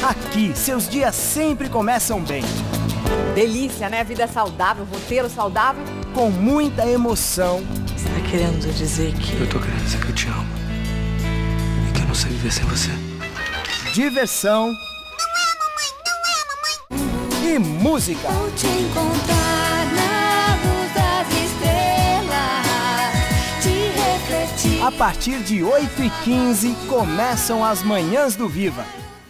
Aqui, seus dias sempre começam bem. Delícia, né? Vida saudável, roteiro saudável. Com muita emoção. Você tá querendo dizer que... Eu tô querendo dizer que eu te amo. E que eu não sei viver sem você. Diversão. Não é, mamãe. E música. Vou te encontrar na luz das estrelas, te refletir. A partir de 8h15 começam as manhãs do Viva.